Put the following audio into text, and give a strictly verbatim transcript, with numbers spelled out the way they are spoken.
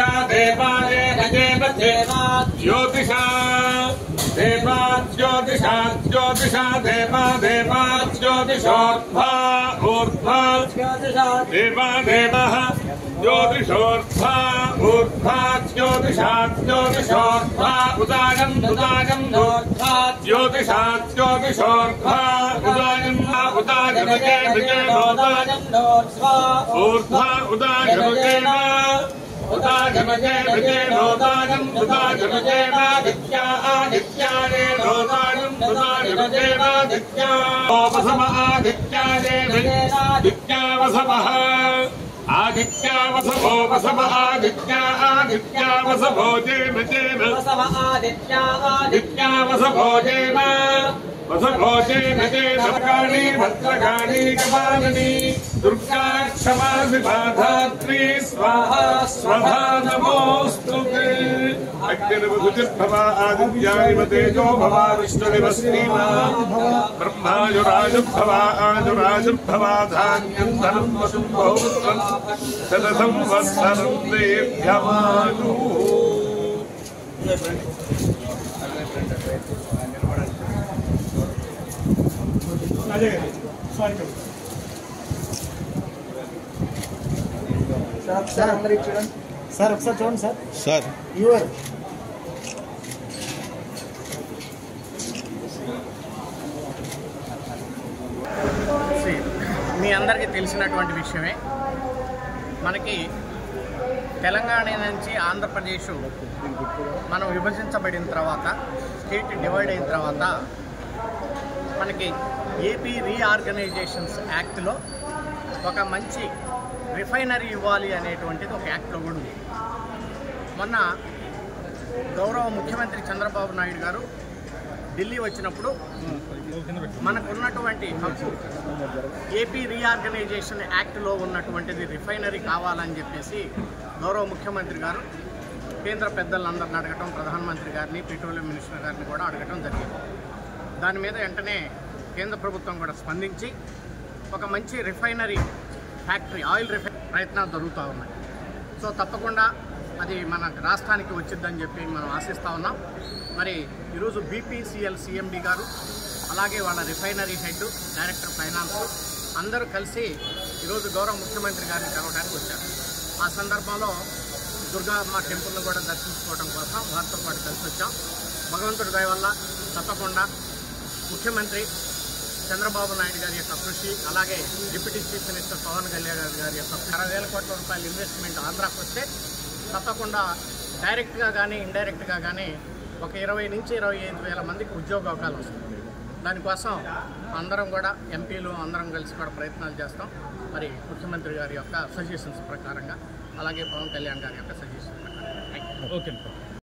ज्योतिषा देवाये नजेव देवा ज्योतिषा देवा ज्योतिषा ज्योतिषा देवा देवा ज्योतिषोर्ध्वा ऊर्ध्वा देवा देवः ज्योतिषोर्ध्वा ऊर्ध्वा ज्योतिषा ज्योतिषोर्ध्वा उदागम् उदागम् ऊर्ध्वा ज्योतिषा ज्योतिषोर्ध्वा उदागम् उदागमके विजयोदागम् ऊर्ध्वा उदागमकेन उदागमके विजयोदागम् उदागमकेन दित्या आदित्याये दोदागम् उदागमकेन दित्या वसव आदित्याये दित्यावसवः आदित्या वसवो वसव आदित्या आदित्या वसवो जेम जेम वसव आदित्या आदित्या वसवो जेम वसवो जेम जेम भद्रकाली भद्रकाली कपालिनी दुर्गा क्षमा विबाधात्री स्वाहा स्वधा नमोस्तुते अग्निर्वधुर्भवा आदित्याय तेजो भवा विष्णुरिवस्तीमा ब्रह्मायुराजुर्भवा आजुराजुर्भवा धान्यं धनं वसुं बहुपुत्रं शतसंवत्सरं देभ्यमानु సార్ సార్ అందరూ చూడండి సార్ ఒకసారి చూడండి సార్ సార్ యువర్ మీ అందరికీ తెలిసినటువంటి విషయమే మనకి తెలంగాణ నుంచి ఆంధ్రప్రదేశ్ మనం విభజించబడిన తర్వాత స్టేట్ డివైడ్ అయిన తర్వాత మనకి ఏపీ రీఆర్గనైజేషన్స్ యాక్ట్లో ఒక మంచి రిఫైనరీ ఇవ్వాలి అనేటువంటిది ఒక యాక్ట్లో కూడా ఉంది. మొన్న గౌరవ ముఖ్యమంత్రి చంద్రబాబు నాయుడు గారు ఢిల్లీ వచ్చినప్పుడు మనకున్నటువంటి హక్కు ఏపీ రీఆర్గనైజేషన్ యాక్ట్లో ఉన్నటువంటిది రిఫైనరీ కావాలని చెప్పేసి గౌరవ ముఖ్యమంత్రి గారు కేంద్ర పెద్దలందరిని అడగటం, ప్రధానమంత్రి గారిని, పెట్రోలియం మినిస్టర్ గారిని కూడా అడగటం జరిగింది. దాని మీద వెంటనే కేంద్ర ప్రభుత్వం కూడా స్పందించి ఒక మంచి రిఫైనరీ ఫ్యాక్టరీ ఆయిల్ రిఫైనరీ ప్రయత్నాలు జరుగుతూ ఉన్నాయి. సో తప్పకుండా అది మన రాష్ట్రానికి వచ్చిందని చెప్పి మనం ఆశిస్తూ ఉన్నాం. మరి ఈరోజు బీపీసీఎల్ సీఎండీ గారు అలాగే వాళ్ళ రిఫైనరీ హెడ్, డైరెక్టర్ ఫైనాన్స్ అందరూ కలిసి ఈరోజు గౌరవ ముఖ్యమంత్రి గారిని కలవడానికి వచ్చారు. ఆ సందర్భంలో దుర్గామ్మ టెంపుల్ను కూడా దర్శించుకోవడం కోసం వారితో పాటు కలిసి వచ్చాం. భగవంతుడి దయ వల్ల తప్పకుండా ముఖ్యమంత్రి చంద్రబాబు నాయుడు గారి యొక్క కృషి, అలాగే deputy chief minister Pawan Kalyan గారి యొక్క అరవై వేల కోట్ల రూపాయల ఇన్వెస్ట్మెంట్ ఆంధ్రాకు వస్తే తప్పకుండా డైరెక్ట్గా కానీ ఇండైరెక్ట్గా కానీ ఒక ఇరవై నుంచి ఇరవై ఐదు వేల మందికి ఉద్యోగ అవకాశాలు వస్తుంది. దానికోసం అందరం కూడా ఎంపీలు అందరం కలిసి కూడా ప్రయత్నాలు చేస్తాం. మరి ముఖ్యమంత్రి గారి యొక్క సజెషన్స్ ప్రకారంగా, అలాగే పవన్ కళ్యాణ్ గారి యొక్క సజెషన్స్ ప్రకారంగా. ఓకే.